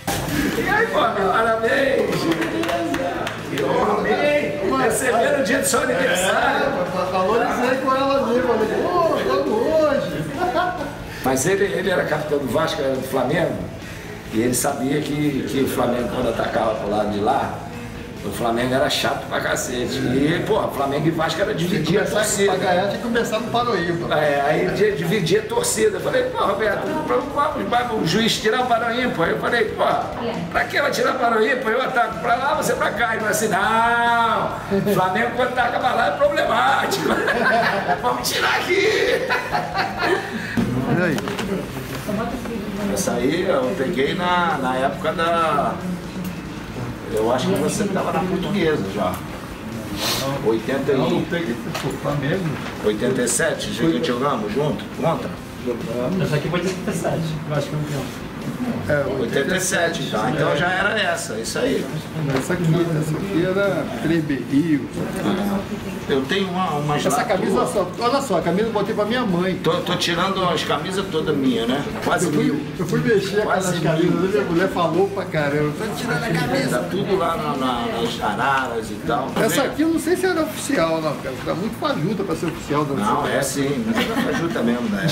E aí, pô, parabéns! Que honra, bem! Recebendo o dia do seu aniversário! Valorizei com ela mesmo, falei, pô, logo hoje! Mas ele era capitão do Vasco, era do Flamengo, e ele sabia que o Flamengo, quando atacava pro lado de lá, o Flamengo era chato pra cacete. E, pô, Flamengo e Vasco era dividir a torcida. Pra ganhar tinha que começar no Paroímpa. Aí dividia a torcida. Eu falei, pô, Roberto, o juiz tirar o Paroímpa. Eu falei, pô, pra que vai tirar o Paroímpa? Eu ataco pra lá, você pra cá. Ele falou assim, não, Flamengo quando ataca pra lá é problemático. Vamos tirar aqui. Olha aí. Essa aí eu peguei na época da... Eu acho que você estava na Portuguesa já. 80 Não, e... peguei pro Flamengo. 87, jogamos junto, contra? Essa aqui foi 87, eu acho que é campeão. 87, então já era essa, isso aí. Essa aqui era 3B Rio. Eu tenho umas Essa lá camisa, tua. olha só, a camisa eu botei pra minha mãe. Tô tirando as camisas todas minhas, né? Quase mil. Eu fui mexer Quase aquelas camisas, minha mulher falou pra caramba. Tá tirando a camisa. Tá tudo lá nas araras e tal. Essa aqui eu não sei se era oficial, não, cara. Tá muito fajuta pra ser oficial. Não, é sim, mas é fajuta mesmo, né?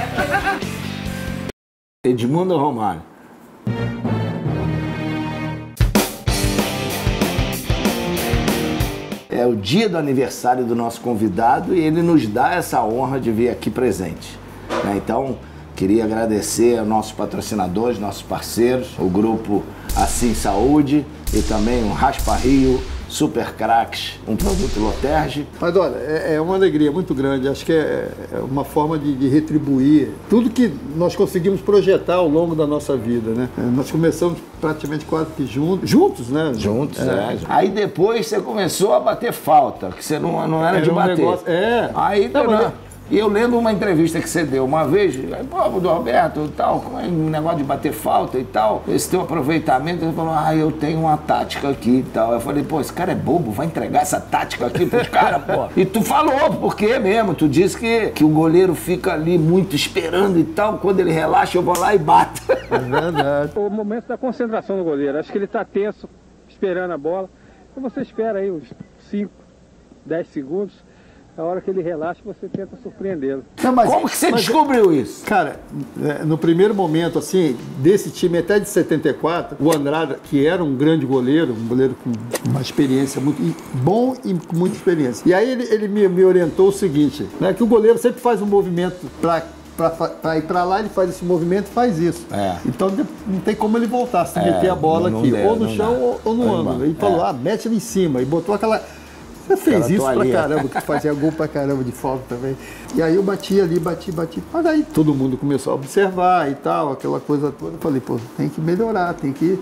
Edmundo ou Romário? É o dia do aniversário do nosso convidado e ele nos dá essa honra de vir aqui presente. Então, queria agradecer aos nossos patrocinadores, nossos parceiros, o grupo Assim Saúde e também o Raspa Rio, Super Cracks, um produto Loterge. Mas olha, é uma alegria muito grande, acho que é uma forma de retribuir tudo que nós conseguimos projetar ao longo da nossa vida, né? Nós começamos praticamente quase que juntos, né? Juntos, é. Aí depois você começou a bater falta, que você não era de bater. Negócio, Aí e eu lendo uma entrevista que você deu uma vez, pô, do Roberto e tal, um negócio de bater falta e tal, esse teu aproveitamento, ele falou, eu tenho uma tática aqui e tal. Eu falei, pô, esse cara é bobo, vai entregar essa tática aqui pros caras, pô. E tu falou, porque mesmo, tu disse que o goleiro fica ali muito esperando e tal, quando ele relaxa eu vou lá e bato. É verdade. O momento da concentração do goleiro, acho que ele está tenso, esperando a bola, então você espera aí uns 5, 10 segundos, a hora que ele relaxa, você tenta surpreendê-lo. Como que você descobriu isso? Cara, no primeiro momento, assim, desse time até de 74, o Andrade, que era um grande goleiro, um goleiro com uma experiência muito bom e com muita experiência. E aí ele me orientou o seguinte, né, que o goleiro sempre faz um movimento para ir para lá, ele faz esse movimento e faz isso. Então não tem como ele voltar, se meter a bola aqui, ou no chão ou no ângulo. Ele falou, mete ele em cima, e botou aquela... Você fez isso pra caramba, que fazia gol pra caramba de falta também. E aí eu bati ali, bati. Mas aí todo mundo começou a observar e tal, aquela coisa toda. Eu falei, pô, tem que melhorar, tem que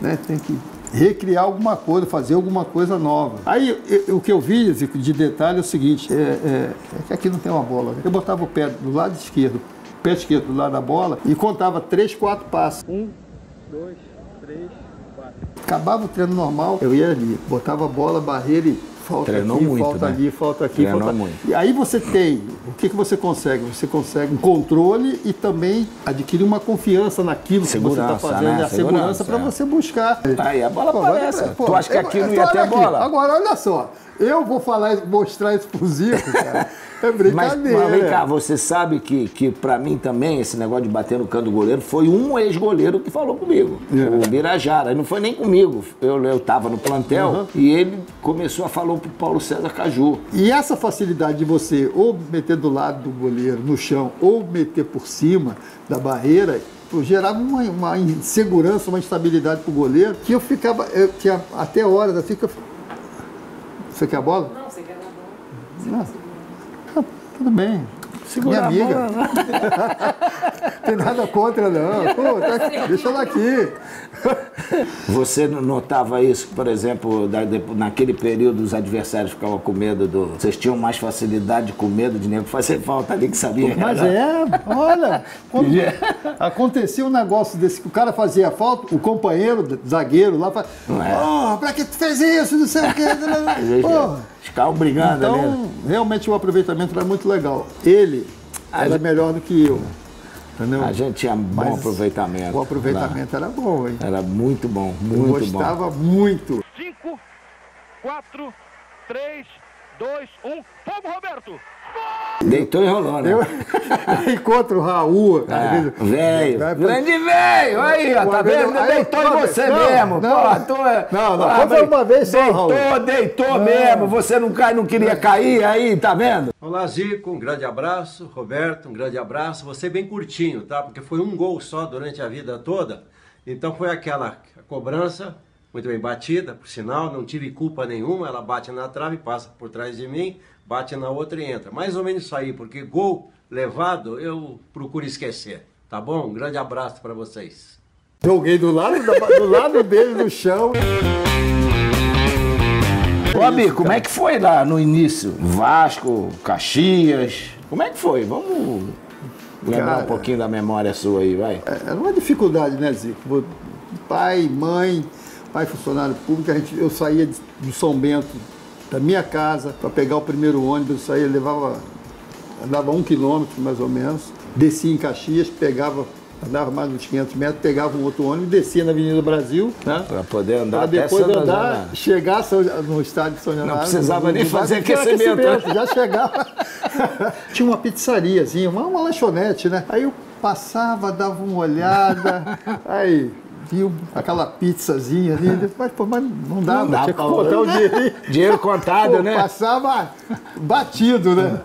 recriar alguma coisa, fazer alguma coisa nova. Aí o que eu vi de detalhe é o seguinte, é que aqui não tem uma bola. Eu botava o pé do lado esquerdo, pé esquerdo do lado da bola e contava 3, 4 passos. 1, 2, 3, 4. Acabava o treino normal, eu ia ali, botava a bola, barreira e falta Treinou aqui, muito, falta né? ali, falta aqui, Treinou falta... muito. E aí você tem, o que você consegue? Você consegue um controle e também adquirir uma confiança naquilo que você está fazendo, né? a segurança para você buscar. Aí a bola aparece. Tu acha que aqui não ia ter bola? Agora, olha só, eu vou mostrar isso pro Zico, cara. É brincadeira. Mas vem cá, você sabe que pra mim também, esse negócio de bater no canto do goleiro, foi um ex-goleiro que falou comigo, o Birajara. Não foi nem comigo. Eu tava no plantel e ele começou a falar pro Paulo César Caju. E essa facilidade de você ou meter do lado do goleiro, no chão, ou meter por cima da barreira, gerava uma insegurança, uma instabilidade pro goleiro, que eu tinha até horas, eu fico... Você quer a bola? Não, você quer a bola. Não, tudo bem. Segura minha amiga. a bola. Tem nada contra, não. Pô, deixa ela aqui. Você notava isso, por exemplo, naquele período os adversários ficavam com medo do... Vocês tinham mais facilidade com medo de nego fazer falta ali que sabia que Mas olha, quando acontecia um negócio desse, que o cara fazia falta, o companheiro, zagueiro lá, fala, pra que tu fez isso, não sei o quê. Ficavam brigando ali. Então, realmente o aproveitamento era muito legal. Ele era melhor do que eu. entendeu? A gente tinha bom Mas aproveitamento. O aproveitamento era bom, hein? Era muito bom, Eu muito bom. gostava muito. 5, 4, 3, 2, 1. Fogo, Roberto! Deitou e rolou, né? Eu encontro o Raul. Velho, grande velho, aí, ó, tá vendo? Deitou em você mesmo. Não, foi uma vez só, Raul. Deitou mesmo, você não queria cair aí, tá vendo? Olá, Zico, um grande abraço. Roberto, um grande abraço. Você bem curtinho, tá? Porque foi um gol só durante a vida toda. Então foi aquela cobrança, muito bem batida, por sinal, não tive culpa nenhuma. Ela bate na trave, passa por trás de mim, bate na outra e entra. Mais ou menos isso aí, porque gol levado eu procuro esquecer, tá bom? Um grande abraço para vocês. Joguei do lado dele no chão. Ô, Abi, como é que foi lá no início? Vasco, Caxias, como é que foi? Vamos lembrar um pouquinho da memória sua aí, vai. Era uma dificuldade, né, Zico? Pai, mãe, funcionário público, eu saía de São Bento, da minha casa, para pegar o primeiro ônibus, eu andava 1 quilômetro mais ou menos, descia em Caxias, andava mais uns 500 metros, pegava um outro ônibus, descia na Avenida Brasil, né? Para poder andar até depois chegar no estádio de São Januário. Não precisava nem fazer aquecimento. Já chegava. Tinha uma pizzariazinha, uma lanchonete, né? Aí eu passava, dava uma olhada, aí viu aquela pizzazinha ali, mas não dava, tinha que contar o dinheiro. Dinheiro contado, né? Passava batido, né?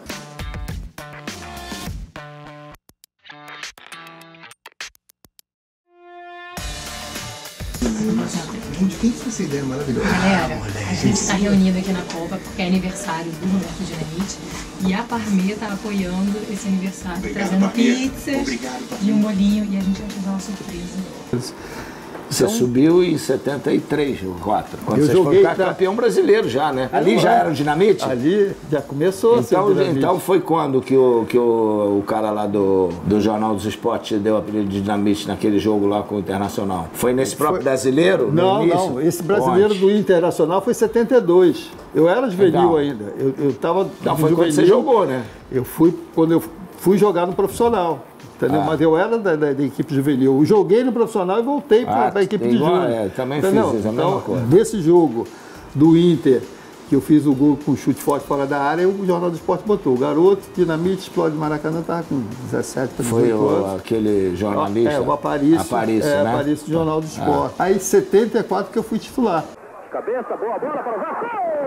Quem foi essa ideia maravilhosa? Galera, a gente está reunido aqui na Copa porque é aniversário do Roberto Dinamite e a Parmê está apoiando esse aniversário, trazendo pizzas e um bolinho, e a gente vai fazer uma surpresa. Você subiu em 73, o 4. Quando eu você joguei foi campeão brasileiro já, né? Ali já era o Dinamite? Ali já começou a ser o Dinamite. Então foi quando que o cara lá do Jornal dos Esportes deu o apelido de Dinamite naquele jogo lá com o Internacional? Foi nesse próprio brasileiro? Não. Esse brasileiro do Internacional foi em 72. Eu era juvenil ainda. Eu tava. Não, foi quando você jogou, né? Quando eu fui jogar no profissional. Entendeu? Mas eu era da equipe juvenil. Eu joguei no profissional e voltei para a equipe de júnior. Também fiz isso, a mesma coisa. Nesse jogo do Inter, que eu fiz o gol com chute forte fora da área, o Jornal do Esporte botou. O garoto, Dinamite, explode Maracanã, estava com 17 para 18 anos. Foi aquele jornalista? O Aparício. Né? Aparício do Jornal do Esporte. Aí, em 74, que eu fui titular. Cabeça, boa bola para o Vasco!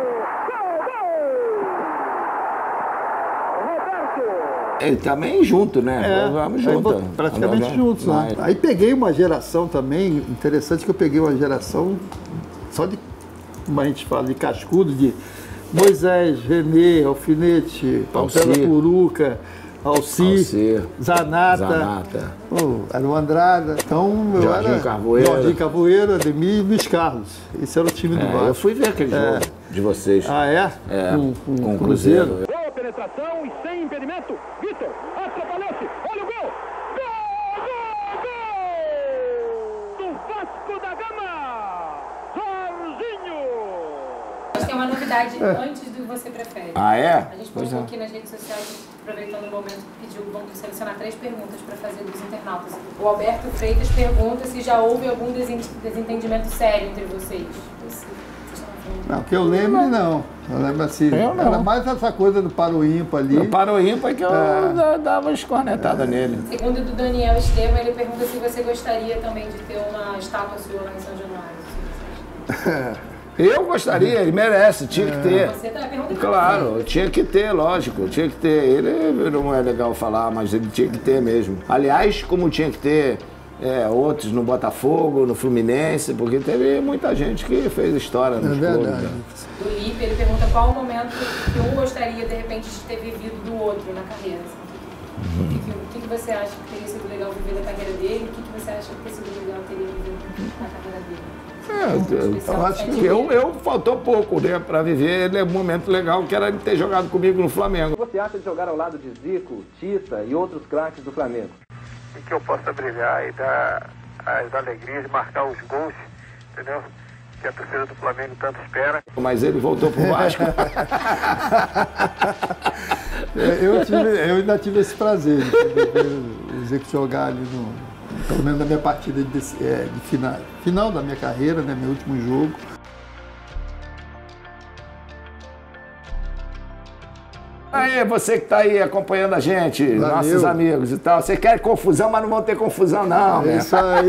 Ele também junto, né? Vamos junto. Praticamente juntos, né? Aí peguei uma geração também, interessante que eu peguei uma geração só de, como a gente fala, de cascudo, de Moisés, Renê, Alfinete, Pantera Puruca, Alci, Zanata. Era o Andrada. Então eu era Jorginho Carvoeiro, Ademir e Luiz Carlos. Esse era o time do Vasco. Eu fui ver aquele jogo de vocês. Ah, é? Com o Cruzeiro. Boa penetração e sem impedimento. Vitor, atrapalhou-se. Olha o gol! Gol! Do Vasco da Gama! Jorginho! Acho que é uma novidade antes do Você Prefere. Ah, é? A gente postou aqui nas redes sociais, aproveitando o momento, pediu, vamos selecionar 3 perguntas para fazer dos internautas. O Alberto Freitas pergunta se já houve algum desentendimento sério entre vocês. Não, que eu lembre, não. Eu lembro assim. Era mais essa coisa do paro ímpar ali. O paro ímpar que eu dava uma escornetada nele. Segundo do Daniel Estevam, ele pergunta se você gostaria também de ter uma estátua sua lá em São Januário. Eu gostaria, ele merece, tinha que ter. Você tá perguntando. Claro, tinha que ter, lógico, tinha que ter. Ele não é legal falar, mas ele tinha que ter mesmo. Aliás, como tinha que ter outros no Botafogo, no Fluminense, porque teve muita gente que fez história nos clubes. Do Lipe, ele pergunta qual o momento que um gostaria, de repente, de ter vivido do outro na carreira. O que você acha que teria sido legal viver da carreira dele? O que você acha que teria sido legal teria vivido na carreira dele? Eu acho que eu faltou pouco, né, para viver um momento legal, que era ele ter jogado comigo no Flamengo. O que você acha de jogar ao lado de Zico, Tita e outros craques do Flamengo? E que eu possa brilhar e dar as alegrias, marcar os gols, entendeu? Que a torcida do Flamengo tanto espera. Mas ele voltou pro Vasco. Eu ainda tive esse prazer de ver o executivos jogar ali pelo menos na minha partida de final da minha carreira, né, meu último jogo. Aí, você que tá aí acompanhando a gente, Valeu. Nossos amigos e tal. Você quer confusão, mas não vão ter confusão, não. É isso aí.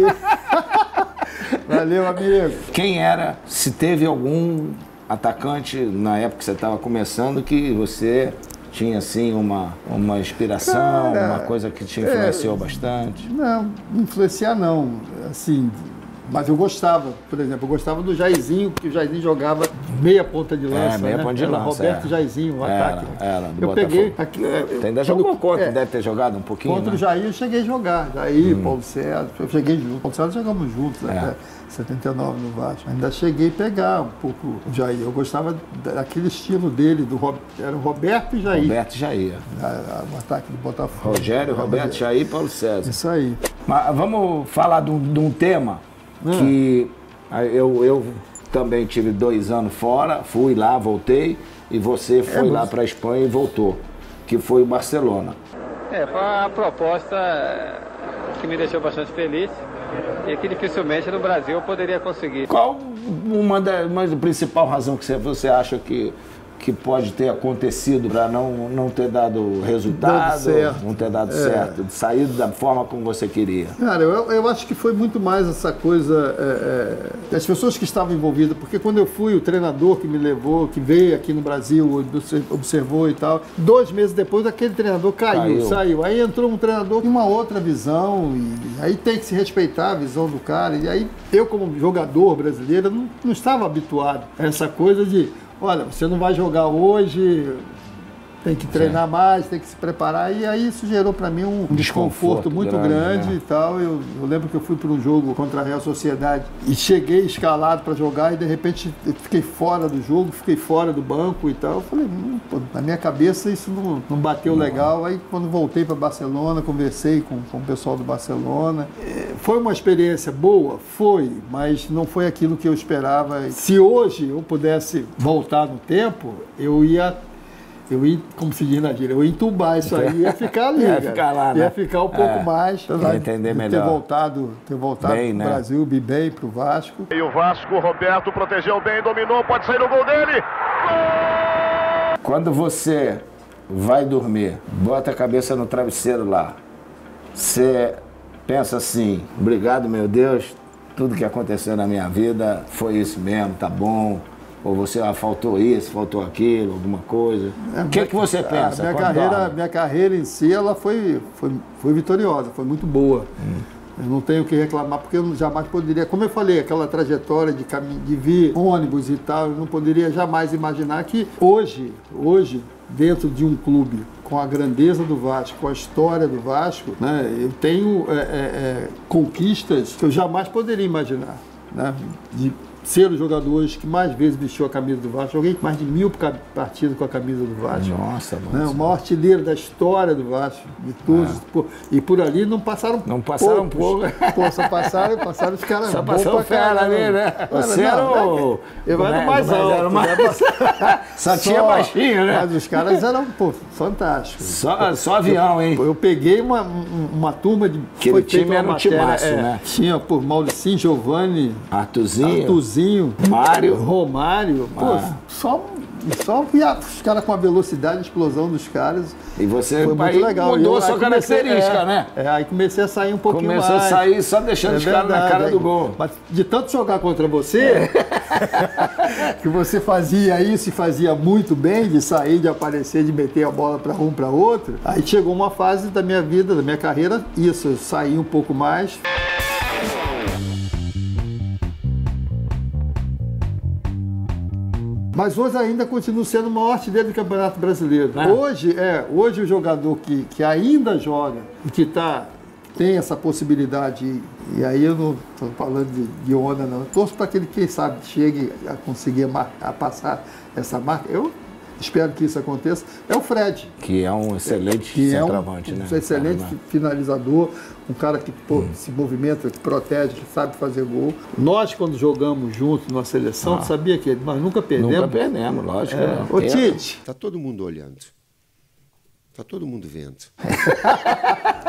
Valeu, amigo. Quem era, se teve algum atacante na época que você estava começando que você tinha, assim, uma inspiração, uma coisa que te influenciou bastante? Não, influenciar não, assim... Mas eu gostava, por exemplo, eu gostava do Jairzinho, porque o Jairzinho jogava meia ponta de lança. Meia ponta de lança. Roberto Jairzinho, o ataque. Do eu peguei. Você ainda jogou contra, deve ter jogado um pouquinho. Contra o Jair eu cheguei a jogar. Jair, Paulo César, eu cheguei junto. Paulo César jogamos juntos até 79 no Vasco. Ainda cheguei a pegar um pouco o Jair. Eu gostava daquele estilo dele, era o Roberto e Jair. Roberto e Jair. O ataque do Botafogo. Rogério, Roberto, Jair e Paulo César. Isso aí. Mas vamos falar de um tema que eu também tive 2 anos fora, fui lá, voltei, e você foi lá para a Espanha e voltou, que foi o Barcelona. Foi uma proposta que me deixou bastante feliz e que dificilmente no Brasil eu poderia conseguir. Qual uma principal razão que você acha que pode ter acontecido para não ter dado resultado, não ter dado certo, de sair da forma como você queria? Cara, eu acho que foi muito mais essa coisa das pessoas que estavam envolvidas, porque quando eu fui, o treinador que me levou, que veio aqui no Brasil, observou e tal, 2 meses depois aquele treinador saiu. Aí entrou um treinador com uma outra visão, e aí tem que se respeitar a visão do cara. E aí eu, como jogador brasileiro, não estava habituado a essa coisa de: olha, você não vai jogar hoje, tem que treinar mais, tem que se preparar. E aí isso gerou para mim um desconforto muito grande, e tal. Eu lembro que eu fui para um jogo contra a Real Sociedade e cheguei escalado para jogar e de repente eu fiquei fora do jogo, fiquei fora do banco e tal. Eu falei, na minha cabeça isso não bateu legal. Aí quando voltei para Barcelona, conversei com o pessoal do Barcelona. Foi uma experiência boa? Foi, mas não foi aquilo que eu esperava. Se hoje eu pudesse voltar no tempo, eu ia, como se diz na gíria, eu ia entubar isso aí, ia ficar ali, ia ficar lá, né? Ia ficar um pouco mais, pra entender melhor. Ter voltado bem, pro né? Brasil, bem pro Vasco. E o Vasco, Roberto protegeu bem, dominou, pode sair no gol dele. Gol! Quando você vai dormir, bota a cabeça no travesseiro lá, você pensa assim: obrigado, meu Deus, tudo que aconteceu na minha vida foi isso mesmo, tá bom. Ou você, faltou isso, faltou aquilo, alguma coisa. O que você pensa? Minha carreira em si, ela foi vitoriosa, foi muito boa. Eu não tenho o que reclamar, porque eu jamais poderia, como eu falei, aquela trajetória de vir ônibus e tal, eu não poderia jamais imaginar que hoje, dentro de um clube com a grandeza do Vasco, com a história do Vasco, né, eu tenho conquistas que eu jamais poderia imaginar, né, de ser o jogador hoje que mais vezes vestiu a camisa do Vasco. Joguei mais de 1000 partidas com a camisa do Vasco. Nossa, né? O maior artilheiro da história do Vasco, de todos. E por ali não passaram pouco. Só passaram os caras. Só passou o fera ali, né? Você era o... Eu era o mais alto. Só tinha baixinho, né? Mas os caras eram, fantásticos. Só avião, hein? Eu peguei uma turma de... Aquele time era um timaço, né? Tinha, Mauricinho, Giovanni, Arthurzinho, Mário, Romário, só via os caras com a velocidade, a explosão dos caras. E você foi muito legal. Mudou a sua característica, né? Aí comecei a sair um pouquinho mais. Começou a sair só deixando os caras na cara do gol. Mas de tanto jogar contra você, que você fazia isso e fazia muito bem, de sair, de aparecer, de meter a bola para um para outro. Aí chegou uma fase da minha vida, da minha carreira, isso, eu saí um pouco mais. Mas hoje ainda continua sendo o maior artilheiro do Campeonato Brasileiro. Hoje o jogador que ainda joga e que tem essa possibilidade, e aí eu não estou falando de onda, não. Eu torço para que ele, quem sabe, chegue a conseguir a passar essa marca. Eu espero que isso aconteça. É o Fred. Que é um excelente centroavante, né? Um excelente finalizador, um cara que se movimenta, que protege, que sabe fazer gol. Nós, quando jogamos juntos na seleção, sabia que nós nunca perdemos. Nunca perdemos, lógico. Ô, Tite. Tá todo mundo olhando. Tá todo mundo vendo.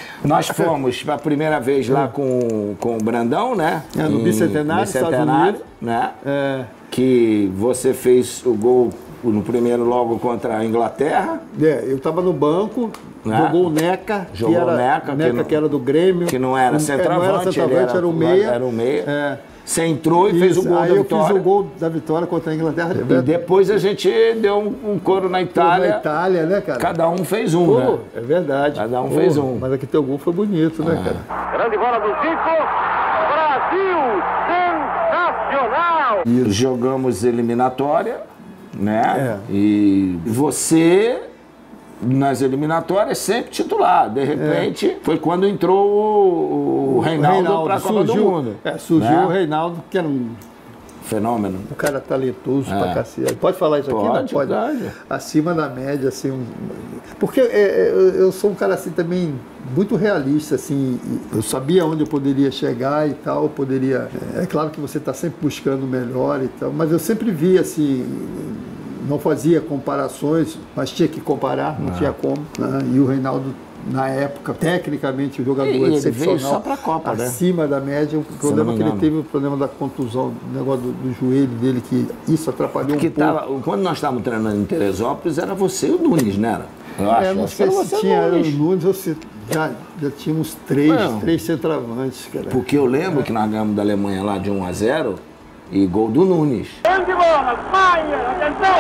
Nós fomos a primeira vez lá com o Brandão, né? No Bicentenário, Estados Unidos. Né? Que você fez o gol no primeiro logo contra a Inglaterra. Eu estava no banco, jogou o Neca, que era do Grêmio. Que não era centroavante, era o meia. Era o meia. Você entrou e fez o gol da vitória. Eu fiz o gol da vitória contra a Inglaterra. E depois a gente deu um coro na Itália. Na Itália, né, cara? Cada um fez um, né? É verdade. Cada um fez um. Mas aqui teu gol foi bonito, né, cara? Grande bola do Zico. Brasil, sensacional! E jogamos eliminatória, né? E você, nas eliminatórias, sempre titular. De repente, foi quando entrou o Reinaldo para a Copa do Mundo. Surgiu, né? O Reinaldo, que era um fenômeno. Um cara talentoso pra cacete. Pode falar isso aqui? Não pode. Acima da média, assim. Porque eu sou um cara assim também muito realista, assim. Eu sabia onde eu poderia chegar e tal. É claro que você está sempre buscando o melhor e tal, mas eu sempre vi assim. Não fazia comparações, mas tinha que comparar, não tinha como. Né? E o Reinaldo, na época, tecnicamente, o jogador excepcional, só pra Copa, acima da média. O problema que ele teve, o problema da contusão, o negócio do joelho dele, que isso atrapalhou um pouco. Quando nós estávamos treinando em Teresópolis, era você e o Nunes, né? Eu acho. Não sei se tinha o Nunes ou se já tínhamos três centroavantes. Cara. Porque eu lembro que nós ganhamos da Alemanha lá de 1-0 e gol do Nunes. Grande bola, Maier, atenção!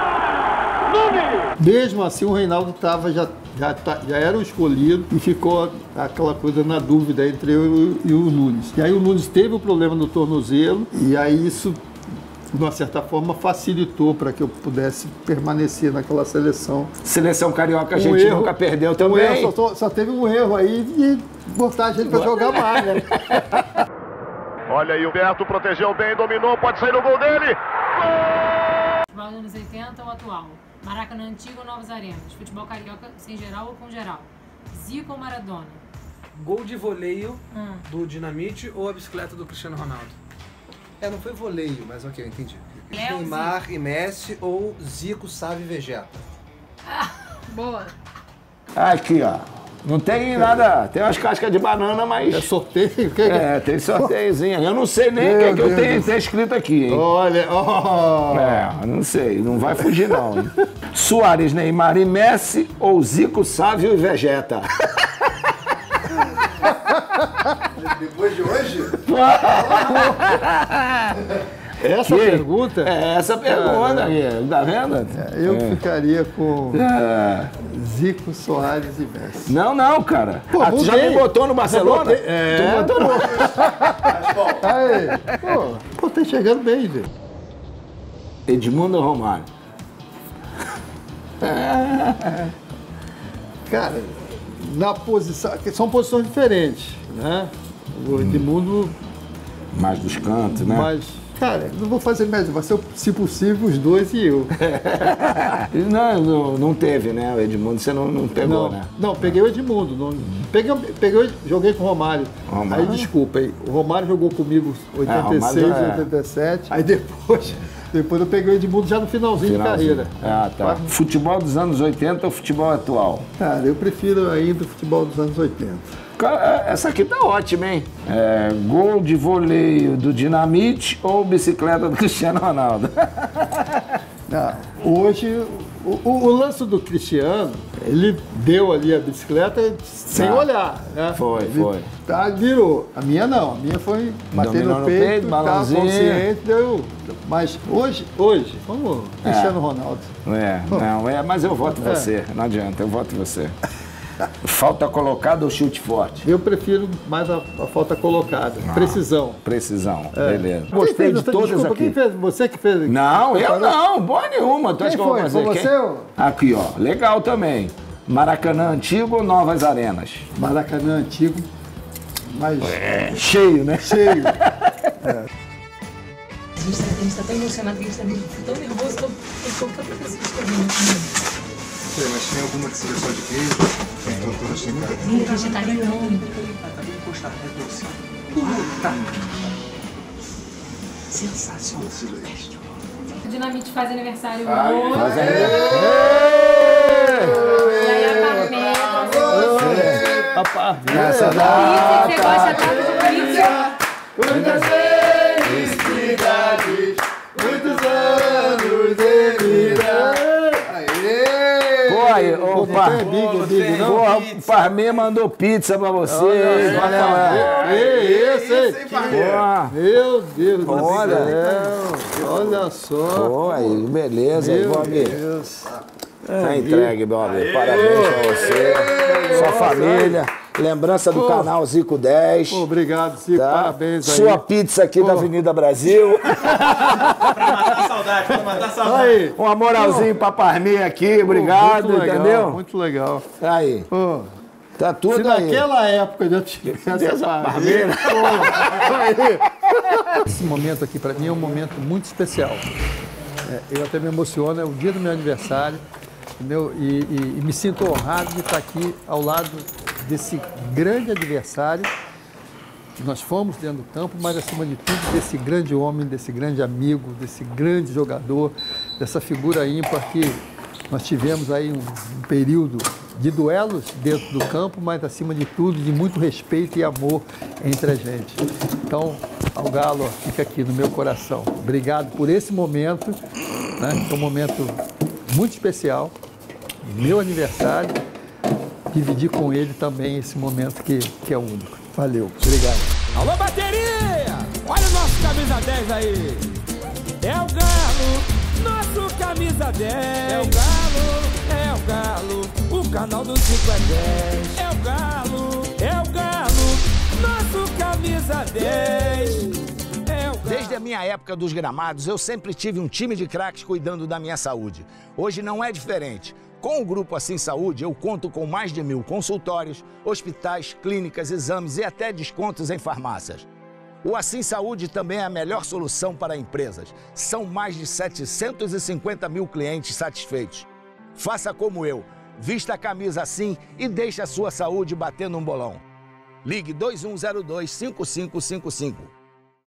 Nunes! Mesmo assim, o Reinaldo já era o escolhido e ficou aquela coisa na dúvida entre eu e o Nunes. E aí o Nunes teve o problema no tornozelo e aí isso, de uma certa forma, facilitou para que eu pudesse permanecer naquela seleção. Seleção carioca a gente nunca perdeu também. Só teve um erro aí de botar a gente para jogar mais, né? Olha aí, o Beto protegeu bem, dominou, pode sair o gol dele. Futebol dos anos 80 ou atual? Maracanã antigo ou novas arenas? Futebol carioca sem geral ou com geral? Zico ou Maradona? Gol de voleio do Dinamite ou a bicicleta do Cristiano Ronaldo? Não foi voleio, mas ok, eu entendi. Léo, Neymar e Messi ou Zico, Sávio e Vegeta? Boa. Aqui, ó. Não tem nada, tem umas cascas de banana, mas... É sorteio? Tem sorteiozinho. Eu não sei nem o que eu tenho escrito aqui, hein? Olha, não sei, não vai fugir não. Hein? Suárez, Neymar e Messi ou Zico, Sávio e Vegeta? Depois de hoje? Essa pergunta? Essa pergunta aqui, tá vendo? Eu ficaria com Zico, Soares e Messi. Não, cara. Tu já me botou no Barcelona? Tu botou no... Pô, tá enxergando bem, velho. Edmundo ou Romário? Cara, na posição... São posições diferentes, né? O Edmundo... Mais dos cantos, né? Cara, não vou fazer média, vai ser, se possível, os dois e eu. Não teve, né? O Edmundo você não pegou, né? Não, peguei o Edmundo. Joguei com o Romário. Aí, desculpa, o Romário jogou comigo 86, 87. Aí depois eu peguei o Edmundo já no finalzinho de carreira. Tá. Futebol dos anos 80 ou futebol atual? Cara, eu prefiro ainda o futebol dos anos 80. Essa aqui tá ótima, hein? Gol de voleio do Dinamite ou bicicleta do Cristiano Ronaldo? Hoje, o lance do Cristiano, ele deu ali a bicicleta sem olhar, né? Foi. Virou. A minha não. A minha foi bater no peito, tá consciente, deu. Mas hoje, vamos, Cristiano Ronaldo. Mas eu voto você. Não adianta, eu voto você. Falta colocada ou chute forte? Eu prefiro mais a falta colocada. Precisão, beleza. Gostei de todas aqui. Quem fez? Você que fez? Não, eu não. Boa nenhuma. Quem foi? Foi você? Aqui, ó. Legal também. Maracanã antigo ou novas arenas? Maracanã antigo, mas... cheio, né? Cheio. A gente tá tão emocionado, a gente tá tão nervoso, tô com tanta pessoa escorrendo. Mas tem alguma que seja só de queijo? Vegetariano não. Sensacional. O Dinamite faz aniversário hoje. Faz aniversário. E aí a Pamela, A parmeira. Essa Pizza, você gosta tanto de pizza? Muitas felicidades, muitos anos de vida. Pô, aí, ô, Não é big, não? Porra, o Parmê mandou pizza pra você. Porra. Meu Deus do Olha. céu. Olha só. Pô, aí, beleza, aí, Meu Bob. Deus. Tá entregue, Bob. Parabéns pra você, sua família. Lembrança do canal Zico 10. Obrigado, Zico. Tá? Parabéns aí. Sua pizza aqui da Avenida Brasil. Pra matar a saudade, pra matar a saudade. Aí. Uma moralzinha pra Parmê aqui, obrigado, Muito legal, entendeu? muito legal. Aí. Pô, Tá tudo se aí. naquela época eu tivesse essa parmeira. Esse momento aqui para mim é um momento muito especial. Eu até me emociono, é o dia do meu aniversário, entendeu? E me sinto honrado de estar aqui ao lado desse grande adversário. Nós fomos dentro do campo, mas acima de tudo desse grande homem, desse grande amigo, desse grande jogador, dessa figura ímpar que nós tivemos aí um período de duelos dentro do campo, mas acima de tudo de muito respeito e amor entre a gente. Então, ao Galo fica aqui no meu coração. Obrigado por esse momento, né? É um momento muito especial, meu aniversário, dividir com ele também esse momento que é único. Valeu, obrigado. Alô, bateria! Olha o nosso camisa 10 aí. É o Galo, nosso camisa 10. É o Galo, o canal do Zico é 10. É o Galo, nosso camisa 10. Desde a minha época dos gramados, eu sempre tive um time de craques cuidando da minha saúde. Hoje não é diferente. Com o Grupo Assim Saúde, eu conto com mais de 1000 consultórios, hospitais, clínicas, exames e até descontos em farmácias. O Assim Saúde também é a melhor solução para empresas. São mais de 750 mil clientes satisfeitos. Faça como eu, vista a camisa Assim e deixe a sua saúde bater num bolão. Ligue 2102-5555.